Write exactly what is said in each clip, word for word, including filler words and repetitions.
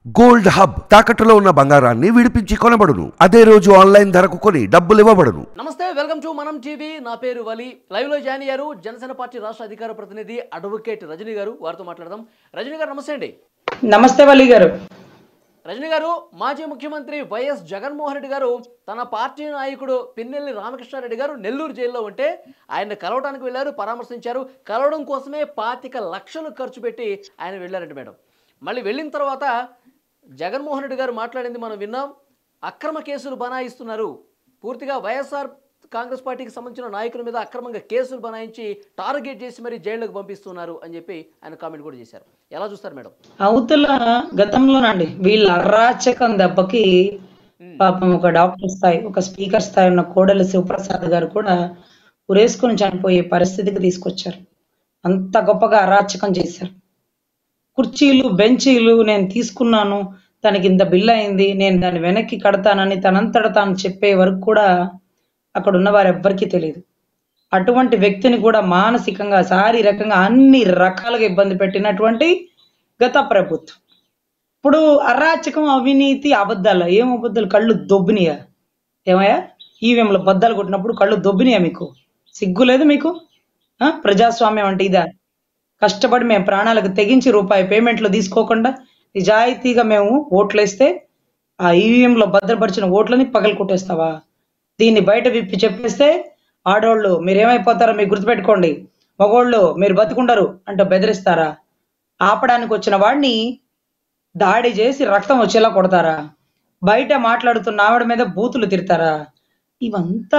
Gold hub తాకట్టులో ఉన్న బంగారాన్ని విడిపించి కొనబడును. అదే రోజు ఆన్లైన్ ధరకు కొని డబ్బులు ఇవ్వబడును. నమస్తే, వెల్కమ్ టు మనం టీవీ. నా పేరు వలి. లైవ్ లో జాయిన్ అయ్యారు జనసేన పార్టీ రాష్ట్ర అధికార ప్రతినిధి అడ్వకేట్ రజనీ గారు. వారితో మాట్లాడదాం. రజనీ గారు నమస్తే అండి. నమస్తే వలి గారు. రజనీ గారు, మాజీ ముఖ్యమంత్రి వైఎస్ జగన్మోహన్ రెడ్డి గారు తన పార్టీ నాయకుడు పిన్నెల్లి రామకృష్ణారెడ్డి గారు నెల్లూరు జైల్లో ఉంటే ఆయన కలవడానికి వెళ్ళారు, పరామర్శించారు. కలవడం కోసమే పాతిక లక్షలు ఖర్చు పెట్టి ఆయన వెళ్ళారంట మేడం. మళ్ళీ వెళ్ళిన తర్వాత జగన్మోహన్ రెడ్డి గారు మాట్లాడింది మనం విన్నాం. అక్రమ కేసులు బనాయిస్తున్నారు, పూర్తిగా వైఎస్ఆర్ కాంగ్రెస్ పార్టీకి సంబంధించిన నాయకుల మీద అక్రమంగా కేసులు బనాయించి టార్గెట్ చేసి మరి జైలుకు పంపిస్తున్నారు అని చెప్పి ఆయన కామెంట్ కూడా చేశారు. ఎలా చూస్తారు మేడం? అవతల గతంలోనండి వీళ్ళ అరాచకం దెబ్బకి పాపం ఒక డాక్టర్ స్థాయి, ఒక స్పీకర్ స్థాయి ఉన్న కోడెల శివప్రసాద్ గారు కూడా ఉరేసుకుని చనిపోయే పరిస్థితికి తీసుకొచ్చారు. అంత గొప్పగా అరాచకం చేశారు. కుర్చీలు బెంచీలు నేను తీసుకున్నాను, తనకి ఇంత బిల్ అయింది, నేను దాన్ని వెనక్కి కడతానని తనంతట తాను చెప్పే వరకు కూడా అక్కడ ఉన్న వారు ఎవ్వరికీ తెలియదు. అటువంటి వ్యక్తిని కూడా మానసికంగా శారీరకంగా అన్ని రకాలుగా ఇబ్బంది పెట్టినటువంటి గత ప్రభుత్వం. ఇప్పుడు అరాచకం, అవినీతి, అబద్ధాలు. ఏం అబద్ధాలు? కళ్ళు దొబ్బినియా? ఏమయ్యా, ఈవీఎంలో బద్దాలు కొట్టినప్పుడు కళ్ళు దొబ్బినియా? మీకు సిగ్గు లేదు మీకు? ఆ ప్రజాస్వామ్యం అంటే ఇదా? కష్టపడి మేము ప్రాణాలకు తెగించి రూపాయి పేమెంట్లు తీసుకోకుండా నిజాయితీగా మేము ఓట్లేస్తే ఆ ఈవీఎంలో భద్రపరిచిన ఓట్లని పగలు కొట్టేస్తావా? దీన్ని బయట విప్పి చెప్పేస్తే ఆడోళ్ళు మీరేమైపోతారో మీకు గుర్తుపెట్టుకోండి, మగోళ్ళు మీరు బతుకుండరు అంటే బెదిరిస్తారా? ఆపడానికి వచ్చిన వాడిని దాడి చేసి రక్తం వచ్చేలా కొడతారా? బయట మాట్లాడుతున్న ఆవిడ మీద బూతులు తిడతారా? ఇవంతా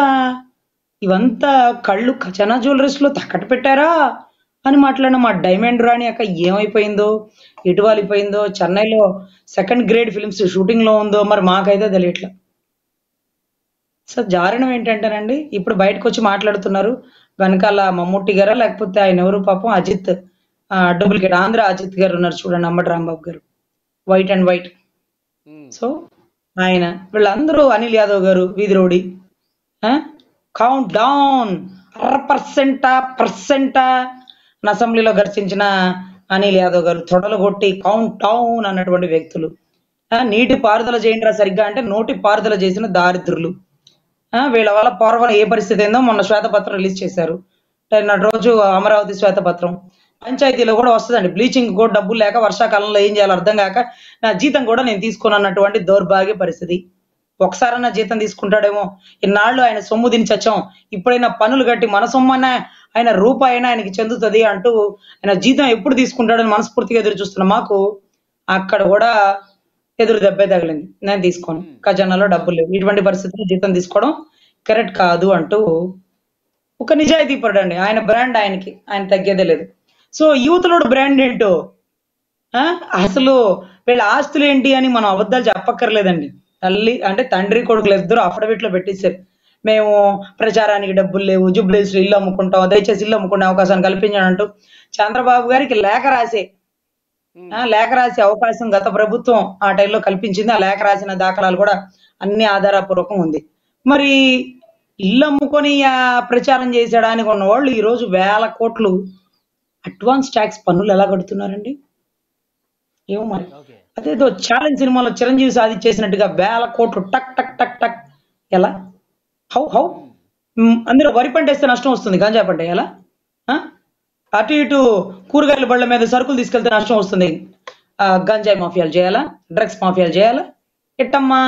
ఇవంతా కళ్ళు ఖజానా జ్యువెలరీస్ లో తాకట్టు పెట్టారా అని మాట్లాడిన మా డైమండ్ రాణి అక్క ఏమైపోయిందో, ఎటు వాలిపోయిందో, చెన్నైలో సెకండ్ గ్రేడ్ ఫిల్మ్స్ షూటింగ్ లో ఉందో మరి మాకైతే తెలియట్లా. సో జారణం ఏంటంటేనండి, ఇప్పుడు బయటకు వచ్చి మాట్లాడుతున్నారు వెనకాల మమ్ముట్టి గారా లేకపోతే ఆయన ఎవరు పాపం అజిత్, డూప్లికేట్ ఆంధ్ర అజిత్ గారు ఉన్నారు చూడండి, అంబటి రాంబాబు గారు, వైట్ అండ్ వైట్. సో ఆయన వీళ్ళందరూ, అనిల్ యాదవ్ గారు వీధి రోడి, కౌంట్ డౌన్ అర పర్సెంటా పర్సెంటా అసెంబ్లీలో గర్చించిన అనిల్ యాదవ్ గారు తొడలు కొట్టి కౌంట్ డౌన్ అన్నటువంటి వ్యక్తులు. నీటి పారుదల చేయండి సరిగ్గా అంటే నోటి పారుదల చేసిన దారిద్రులు. వీళ్ళ వల్ల పూర్వం ఏ పరిస్థితి ఏందో మొన్న శ్వేతపత్రం రిలీజ్ చేశారు. నాటి రోజు అమరావతి శ్వేతపత్రం. పంచాయతీలో కూడా వస్తుందండి, బ్లీచింగ్ కూడా డబ్బులు లేక వర్షాకాలంలో ఏం చేయాలో అర్థం కాక నా జీతం కూడా నేను తీసుకున్నటువంటి దౌర్భాగ్య పరిస్థితి. ఒకసారన్నా జీతం తీసుకుంటాడేమో, ఇన్నాళ్ళు ఆయన సొమ్ము తిని చచ్చాం, ఇప్పుడైనా పనులు కట్టి మన సొమ్మన్నా ఆయన రూపాయి అయినా ఆయనకి చెందుతుంది అంటూ ఆయన జీతం ఎప్పుడు తీసుకుంటాడని మనస్ఫూర్తిగా ఎదురు చూస్తున్న మాకు అక్కడ కూడా ఎదురు దెబ్బే తగిలింది. నేను తీసుకోను, ఖజానాలో డబ్బులు లేవు, ఇటువంటి పరిస్థితుల్లో జీతం తీసుకోవడం కరెక్ట్ కాదు అంటూ ఒక నిజాయితీ పడండి. ఆయన బ్రాండ్ ఆయనకి, ఆయన తగ్గేదే లేదు. సో యూత్లోడు బ్రాండ్ ఏంటో, అసలు వీళ్ళ ఆస్తులు ఏంటి అని మనం అబద్ధాలు చెప్పక్కర్లేదండి. తల్లి అంటే తండ్రి కొడుకులు ఇద్దరు అఫిడవిట్ లో పెట్టేశారు, మేము ప్రచారానికి డబ్బులు లేవు, జుబ్లీస్ ఇల్లు అమ్ముకుంటాం, దయచేసి ఇల్లు అమ్ముకునే అవకాశాన్ని కల్పించాడంటూ చంద్రబాబు గారికి లేఖ రాసే లేఖ రాసే అవకాశం గత ప్రభుత్వం ఆ టైంలో కల్పించింది. ఆ లేఖ రాసిన దాఖలాలు కూడా అన్ని ఆధారపూర్వకం ఉంది. మరి ఇల్లు అమ్ముకొని ప్రచారం చేసేయడానికి ఉన్న వాళ్ళు ఈ రోజు వేల కోట్లు అడ్వాన్స్ ట్యాక్స్ పన్నులు ఎలా కడుతున్నారండి? ఏమో మరి. అదేదో ఛాలెంజ్ సినిమాలో చిరంజీవి సాధించేసినట్టుగా వేల కోట్లు టక్ టక్ టక్ టక్ ఎలా? హౌ హౌ అందులో వరి పంట వేస్తే నష్టం వస్తుంది, గంజా పంట ఎలా? అటు ఇటు కూరగాయల బళ్ళ మీద సరుకులు తీసుకెళ్తే నష్టం వస్తుంది, గంజాయి మాఫియాలు చేయాలా, డ్రగ్స్ మాఫియాలు చేయాలా? ఎట్టమ్మా?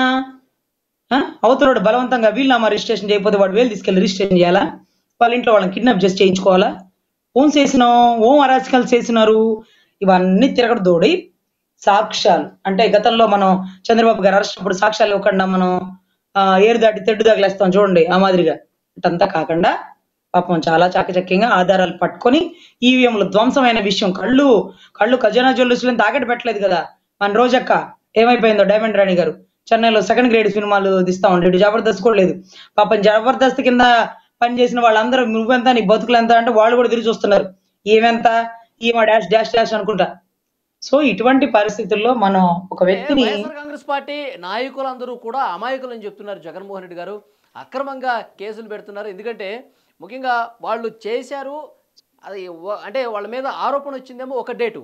అవతలోడు బలవంతంగా వీలునామా రిజిస్ట్రేషన్ చేయకపోతే వాడు వేలు తీసుకెళ్ళి రిజిస్ట్రేషన్ చేయాలా? వాళ్ళ ఇంట్లో వాళ్ళని కిడ్నాప్ చేసి చేయించుకోవాలా? ఓం చేసినాం, ఓం అరాచకాలు చేసినారు. ఇవన్నీ తిరగడదోడి సాక్ష్యాలు అంటే గతంలో మనం చంద్రబాబు గారు అరెస్ట్ అప్పుడు సాక్ష్యాలు ఇవ్వకుండా మనం ఏరు దాటి తెడ్డు తగిలేస్తాం చూడండి, ఆ మాదిరిగా ఇటంతా కాకుండా పాపం చాలా చాకచక్యంగా ఆధారాలు పట్టుకొని ఈవీఎంలు ధ్వంసమైన విషయం కళ్ళు కళ్ళు ఖజానా జ్యువెలర్స్ తాకట్టు పెట్టలేదు కదా. మన రోజక్క ఏమైపోయిందో, డైమండ్ రాణి గారు చెన్నైలో సెకండ్ గ్రేడ్ సినిమాలు తీస్తా ఉండే, ఇటు జబర్దస్త్ కూడా లేదు. పాపం జబర్దస్త్ కింద పనిచేసిన వాళ్ళందరూ నువ్వెంత నీ బతుకులు ఎంత అంటే వాళ్ళు కూడా తిరిగి చూస్తున్నారు, ఈమెంత ఈమె డాష్ డాష్ డాష్ అనుకుంటా. సో ఇటువంటి పరిస్థితుల్లో మనం ఒక వ్యక్తిని, కాంగ్రెస్ పార్టీ నాయకులందరూ కూడా అమాయకులు అని చెప్తున్నారు జగన్మోహన్ రెడ్డి గారు. అక్రమంగా కేసులు పెడుతున్నారు, ఎందుకంటే ముఖ్యంగా వాళ్ళు చేశారు అది అంటే వాళ్ళ మీద ఆరోపణ వచ్చిందేమో ఒక డేటు,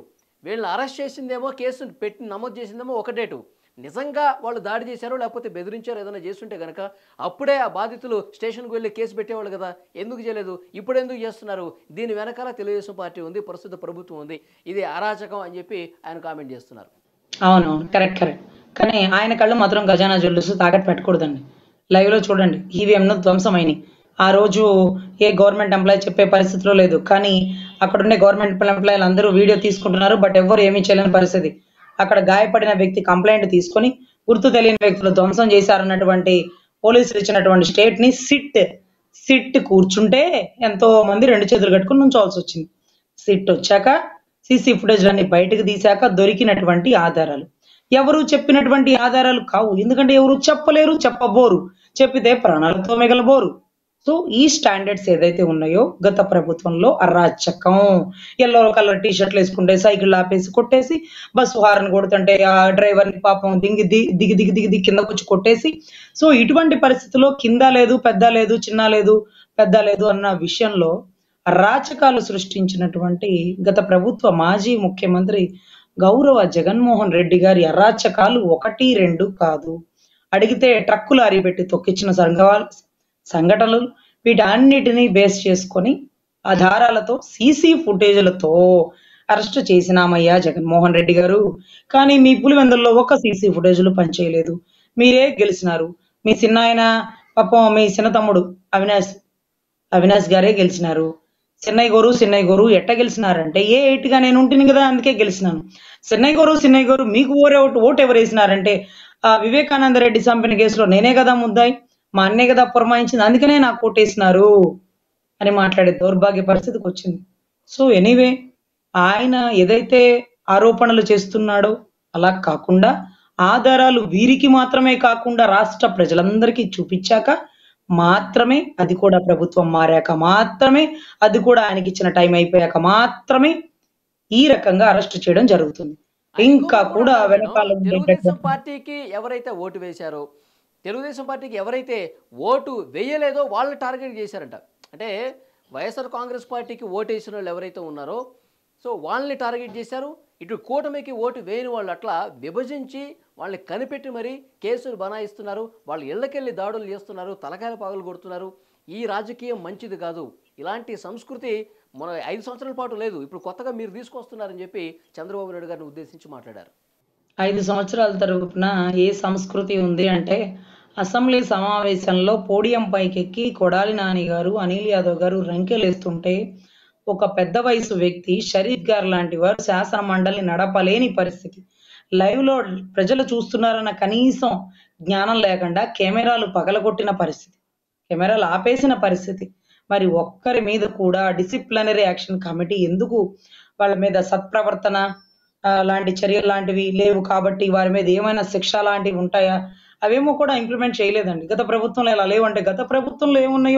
వీళ్ళని అరెస్ట్ చేసిందేమో, కేసు పెట్టి నమోదు చేసిందేమో ఒక డేటు, నిజంగా వాళ్ళు దాడి చేశారో లేకపోతే బెదిరించారో ఏదైనా చేస్తుంటే కనుక అప్పుడే ఆ బాధితులు స్టేషన్కి వెళ్ళి కేసు పెట్టేవాళ్ళు కదా. ఎందుకు చేయలేదు, ఇప్పుడు ఎందుకు చేస్తున్నారు? దీని వెనకాల తెలుగుదేశం పార్టీ ఉంది, ప్రస్తుత ప్రభుత్వం ఉంది, ఇది అరాచకం అని చెప్పి ఆయన కామెంట్ చేస్తున్నారు. అవునవును, కరెక్ట్ కరెక్ట్. కానీ ఆయన కళ్ళు మాత్రం ఖజానా జ్యువెలర్స్ తాకట్టు పెట్టకూడదండి. లైవ్ లో చూడండి, ఈవీఎంను ధ్వంసమైనవి. ఆ రోజు ఏ గవర్నమెంట్ ఎంప్లాయీ చెప్పే పరిస్థితిలో లేదు, కానీ అక్కడ ఉండే గవర్నమెంట్ ఎంప్లాయీలు అందరూ వీడియో తీసుకుంటున్నారు, బట్ ఎవరు ఏమీ చేయలేని పరిస్థితి. అక్కడ గాయపడిన వ్యక్తి కంప్లైంట్ తీసుకొని గుర్తు తెలియని వ్యక్తులు ధ్వంసం చేశారన్నటువంటి పోలీసులు ఇచ్చినటువంటి స్టేట్ ని సిట్ సిట్ కూర్చుంటే ఎంతో మంది రెండు చేతులు కట్టుకుని నుంచోవాల్సి వచ్చింది. సిట్ వచ్చాక సీసీ ఫుటేజ్ అన్ని బయటకు తీశాక దొరికినటువంటి ఆధారాలు ఎవరు చెప్పినటువంటి ఆధారాలు కావు, ఎందుకంటే ఎవరు చెప్పలేరు, చెప్పబోరు, చెప్పితే ప్రాణాలతో మిగలబోరు. సో ఈ స్టాండర్డ్స్ ఏదైతే ఉన్నాయో గత ప్రభుత్వంలో అరాచకం, ఎల్లో కలర్ టీ షర్ట్లు వేసుకుంటే సైకిల్ ఆపేసి కొట్టేసి, బస్సు హారన్ కొడుతుంటే ఆ డ్రైవర్ ని పాపం దిగి దిగి దిగి దిగి దిగి దిగి కిందకు వచ్చి కొట్టేసి, సో ఇటువంటి పరిస్థితుల్లో కింద లేదు పెద్ద లేదు చిన్న లేదు పెద్ద లేదు అన్న విషయంలో అరాచకాలు సృష్టించినటువంటి గత ప్రభుత్వ మాజీ ముఖ్యమంత్రి గౌరవ జగన్మోహన్ రెడ్డి గారి అరాచకాలు ఒకటి రెండు కాదు, అడిగితే ట్రక్కులు అరిపెట్టి తొక్కించిన సంఘాలు సంఘటనలు వీటన్నిటినీ బేస్ చేసుకొని ఆధారాలతో సీసీ ఫుటేజ్లతో అరెస్ట్ చేసినామయ్యా జగన్మోహన్ రెడ్డి గారు. కానీ మీ పులివెందుల్లో ఒక సీసీ ఫుటేజ్లు పనిచేయలేదు, మీరే గెలిచినారు. మీ చిన్న ఆయన పాపం మీ చిన్న తమ్ముడు అవినాష్ అవినాష్ గారే గెలిచినారు. చెన్నై గోరు చెన్నై గోరు ఎట్ట గెలిచినారంటే ఏ ఎయిట్గా నేను ఉంటుంది కదా అందుకే గెలిచినాను. చెన్నై గోరు చెన్నై గోరు మీకు ఓరే ఓటు ఓటు ఎవరు వేసినారంటే ఆ వివేకానంద రెడ్డి చంపిన కేసులో నేనే కదా ముద్దాయి, మా అన్నే కదా పురమాయించింది, అందుకనే నాకు ఓటేసినారు అని మాట్లాడే దౌర్భాగ్య పరిస్థితికి వచ్చింది. సో ఎనీవే ఆయన ఏదైతే ఆరోపణలు చేస్తున్నాడో అలా కాకుండా ఆధారాలు వీరికి మాత్రమే కాకుండా రాష్ట్ర ప్రజలందరికీ చూపించాక మాత్రమే, అది కూడా ప్రభుత్వం మారాక మాత్రమే, అది కూడా ఆయనకి ఇచ్చిన టైం అయిపోయాక మాత్రమే ఈ రకంగా అరెస్ట్ చేయడం జరుగుతుంది. ఇంకా కూడా వెనకాల తెలుగుదేశం పార్టీకి ఎవరైతే ఓటు వేశారో, తెలుగుదేశం పార్టీకి ఎవరైతే ఓటు వేయలేదో వాళ్ళని టార్గెట్ చేశారంట. అంటే వైఎస్ఆర్ కాంగ్రెస్ పార్టీకి ఓటు వేసిన వాళ్ళు ఎవరైతే ఉన్నారో సో వాళ్ళని టార్గెట్ చేశారు. ఇటు కూటమికి ఓటు వేయని వాళ్ళు అట్లా విభజించి వాళ్ళని కనిపెట్టి మరీ కేసులు బనాయిస్తున్నారు, వాళ్ళ ఇళ్ళకెళ్ళి దాడులు చేస్తున్నారు, తలకాయల పగలు కొడుతున్నారు. ఈ రాజకీయం మంచిది కాదు, ఇలాంటి సంస్కృతి మన ఐదు సంవత్సరాల పాటు లేదు, ఇప్పుడు కొత్తగా మీరు తీసుకొస్తున్నారని చెప్పి చంద్రబాబు నాయుడు గారిని ఉద్దేశించి మాట్లాడారు. ఐదు సంవత్సరాల తరపున ఏ సంస్కృతి ఉంది అంటే అసెంబ్లీ సమావేశంలో పోడియం పైకెక్కి కొడాలి నాని గారు అనిల్ యాదవ్ గారు రంకెలేస్తుంటే ఒక పెద్ద వయసు వ్యక్తి షరీఫ్ గారు లాంటి వారు శాసన మండలిని నడపలేని పరిస్థితి, లైవ్ లో ప్రజలు చూస్తున్నారన్న కనీసం జ్ఞానం లేకుండా కెమెరాలు పగలగొట్టిన పరిస్థితి, కెమెరాలు ఆపేసిన పరిస్థితి. మరి ఒక్కరి మీద కూడా డిసిప్లినరీ యాక్షన్ కమిటీ ఎందుకు వాళ్ళ మీద సత్ప్రవర్తన లాంటి చర్యలు లాంటివి లేవు కాబట్టి వారి మీద ఏమైనా శిక్ష లాంటివి ఉంటాయా, అవేమో కూడా ఇంప్లిమెంట్ చేయలేదండి. గత ప్రభుత్వంలో ఇలా లేవంటే గత ప్రభుత్వంలో ఏమున్నాయో,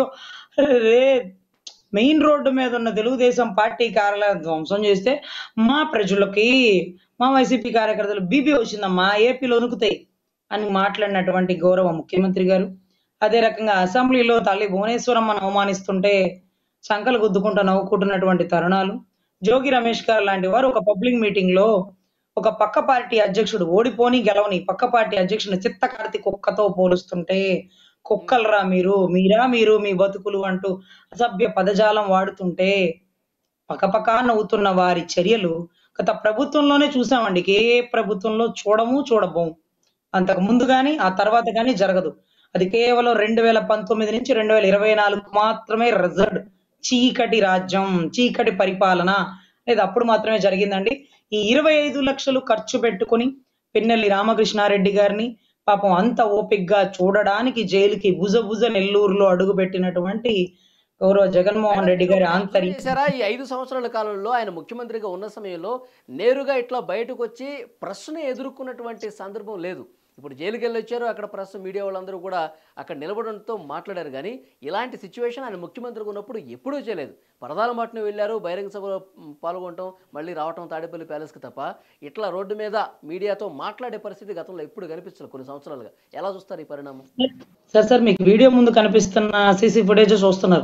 రే మెయిన్ రోడ్డు మీద ఉన్న తెలుగుదేశం పార్టీ కార్యాలయం ధ్వంసం చేస్తే మా ప్రజలకి మా వైసీపీ కార్యకర్తలు బీపీ వచ్చిందమ్మా, ఏపీలో వణుకుతాయి అని మాట్లాడినటువంటి గౌరవ ముఖ్యమంత్రి గారు, అదే రకంగా అసెంబ్లీలో తల్లి భువనేశ్వరమ్మను అవమానిస్తుంటే శంకలు గుద్దుకుంటూ నవ్వుకుంటున్నటువంటి తరుణాలు, జోగి రమేష్ గారు లాంటి వారు ఒక పబ్లిక్ మీటింగ్ లో ఒక పక్క పార్టీ అధ్యక్షుడు ఓడిపోని గెలవని పక్క పార్టీ అధ్యక్షుడు చిత్తకార్తి కుక్కతో పోలుస్తుంటే కుక్కలరా మీరు, మీరా మీరు మీ బతుకులు అంటూ అసభ్య పదజాలం వాడుతుంటే పక్కపక్క నవ్వుతున్న వారి చర్యలు గత ప్రభుత్వంలోనే చూసామండి. ఏ ప్రభుత్వంలో చూడము చూడబోము, అంతకు ముందు కానీ ఆ తర్వాత కానీ జరగదు. అది కేవలం రెండు వేల పంతొమ్మిది నుంచి రెండు వేల ఇరవై నాలుగు మాత్రమే రిజర్వ్డ్ చీకటి రాజ్యం, చీకటి పరిపాలన అనేది అప్పుడు మాత్రమే జరిగిందండి. ఈ ఇరవై ఐదు లక్షలు ఖర్చు పెట్టుకుని పిన్నెల్లి రామకృష్ణారెడ్డి గారిని పాపం అంత ఓపిగ్గా చూడడానికి జైలుకి భుజ భుజ నెల్లూరులో అడుగు పెట్టినటువంటి గౌరవ జగన్మోహన్ రెడ్డి గారి ఆంతర్యం చేశారా? ఈ ఐదు సంవత్సరాల కాలంలో ఆయన ముఖ్యమంత్రిగా ఉన్న సమయంలో నేరుగా ఇట్లా బయటకు వచ్చి ప్రశ్న ఎదుర్కొన్నటువంటి సందర్భం లేదు. ఇప్పుడు జైలుకి వెళ్ళి వచ్చారు, అక్కడ ప్రెస్ మీడియా వాళ్ళందరూ కూడా అక్కడ నిలబడంతో మాట్లాడారు. కానీ ఇలాంటి సిచ్యువేషన్ ఆయన ముఖ్యమంత్రిగా ఉన్నప్పుడు ఎప్పుడూ చేయలేదు. పరదాల మాటను వెళ్ళారు, బహిరంగ సభలో పాల్గొనటం, మళ్ళీ రావటం తాడేపల్లి ప్యాలెస్కి తప్ప ఇట్లా రోడ్డు మీద మీడియాతో మాట్లాడే పరిస్థితి గతంలో ఎప్పుడు కనిపించలేదు కొన్ని సంవత్సరాలుగా. ఎలా చూస్తారు ఈ పరిణామం? సార్ సార్ మీకు వీడియో ముందు కనిపిస్తున్న సీసీ ఫుటేజ్ చూస్తున్నారు,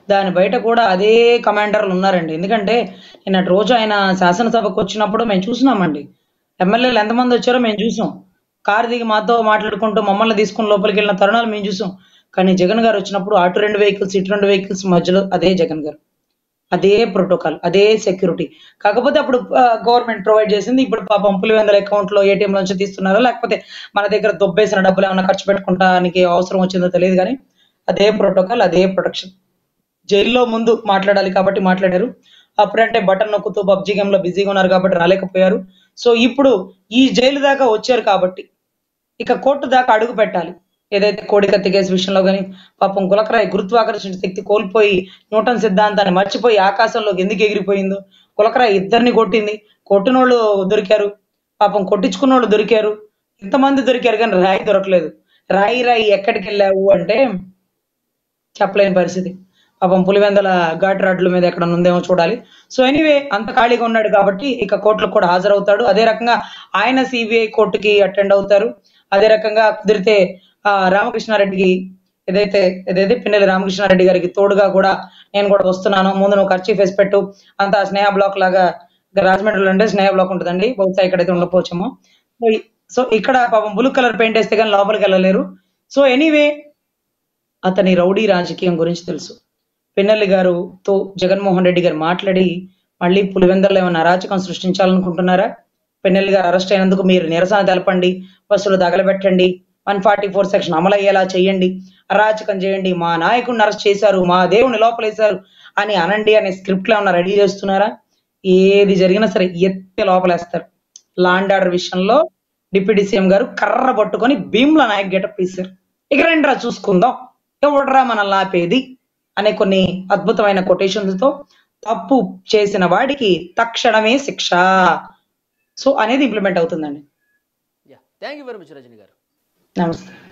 దాని బయట కూడా అదే కమాండర్లు ఉన్నారండి. ఎందుకంటే నిన్నటి రోజు ఆయన శాసనసభకు వచ్చినప్పుడు మేము చూసినామండి. ఎమ్మెల్యేలు ఎంతమంది వచ్చారో మేము చూసాం. కారు దిగి మాతో మాట్లాడుకుంటూ మమ్మల్ని తీసుకుని లోపలికి వెళ్ళిన తరుణాలు మేము చూసాం. కానీ జగన్ గారు వచ్చినప్పుడు అటు రెండు వెహికల్స్ ఇటు రెండు వెహికల్స్ మధ్యలో అదే జగన్ గారు, అదే ప్రోటోకాల్, అదే సెక్యూరిటీ. కాకపోతే అప్పుడు గవర్నమెంట్ ప్రొవైడ్ చేసింది. ఇప్పుడు పాపం పులివెందుల అకౌంట్ లో ఏటీఎం నుంచి తీస్తున్నారో లేకపోతే మన దగ్గర దొబ్బేసిన డబ్బులు ఏమైనా ఖర్చు పెట్టుకుంటానికి అవసరం వచ్చిందో తెలియదు, కానీ అదే ప్రోటోకాల్, అదే ప్రొటెక్షన్. జైల్లో ముందు మాట్లాడాలి కాబట్టి మాట్లాడారు. అప్పుడంటే బటన్ నొక్కుతూ పబ్జీ గేమ్ లో బిజీగా ఉన్నారు కాబట్టి రాలేకపోయారు. సో ఇప్పుడు ఈ జైలు దాకా వచ్చారు కాబట్టి ఇక కోర్టు దాకా అడుగు పెట్టాలి. ఏదైతే కోడికత్తి కేసు విషయంలో కానీ పాపం కులకరాయి గురుత్వాకర్షణ శక్తి కోల్పోయి న్యూటన్ సిద్ధాంతాన్ని మర్చిపోయి ఆకాశంలోకి ఎందుకు ఎగిరిపోయిందో, కులకరాయి ఇద్దరిని కొట్టింది, కొట్టినోళ్ళు దొరికారు, పాపం కొట్టించుకున్న వాళ్ళు దొరికారు, ఇంతమంది దొరికారు కానీ రాయి దొరకలేదు. రాయి రాయి ఎక్కడికి వెళ్ళావు అంటే చెప్పలేని పరిస్థితి. పాపం పులివెందల ఘాట్ రాడ్ల మీద ఎక్కడ ఉందేమో చూడాలి. సో ఎనీవే అంత ఖాళీగా ఉన్నాడు కాబట్టి ఇక కోర్టులకు కూడా హాజరవుతాడు. అదే రకంగా ఆయన సిబిఐ కోర్టుకి అటెండ్ అవుతారు. అదే రకంగా కుదిరితే ఆ రామకృష్ణారెడ్డికి ఏదైతే ఏదైతే పిన్నెల్లి రామకృష్ణారెడ్డి గారికి తోడుగా కూడా నేను కూడా వస్తున్నాను, ముందు నువ్వు ఖర్చు ఫేస్ పెట్టు, అంతా స్నేహ బ్లాక్ లాగా రాజమండ్రిలో అంటే స్నేహ బ్లాక్ ఉంటుందండి, బహుశా ఇక్కడైతే ఉండకపోవచ్చేమో. సో ఇక్కడ పాపం బ్లూ కలర్ పెయింట్ వేస్తే కానీ లోపలికి వెళ్ళలేరు. సో ఎనీవే అతని రౌడీ రాజకీయం గురించి తెలుసు. పిన్నెల్లి గారుతో జగన్మోహన్ రెడ్డి గారు మాట్లాడి మళ్ళీ పులివెందులలో ఏమైనా అరాచకం సృష్టించాలనుకుంటున్నారా? పిన్నెల్లి గారు అరెస్ట్ అయినందుకు మీరు నిరసన తెలపండి, బస్సులు తగలబెట్టండి, వన్ ఫార్టీ ఫోర్ సెక్షన్ అమలు అయ్యేలా చేయండి, అరాచకం చేయండి, మా నాయకుడిని అరెస్ట్ చేశారు, మా దేవుని లోపలేశారు అని అనండి అనే స్క్రిప్ట్ లో ఏమన్నా రెడీ చేస్తున్నారా? ఏది జరిగినా సరే ఎత్తి లోపలేస్తారు. లాండ్ ఆర్డర్ విషయంలో డిప్యూటీ సీఎం గారు కర్ర పట్టుకొని భీమ్లా నాయక్ గెటప్ తీశారు. ఇక రండిరా చూసుకుందాం ఎవడరా మనల్ని ఆపేది అనే కొన్ని అద్భుతమైన కొటేషన్స్ తో తప్పు చేసిన వాడికి తక్షణమే శిక్ష సో అనేది ఇంప్లిమెంట్ అవుతుందండి. Thank you very much Rajani గారు. నమస్తే.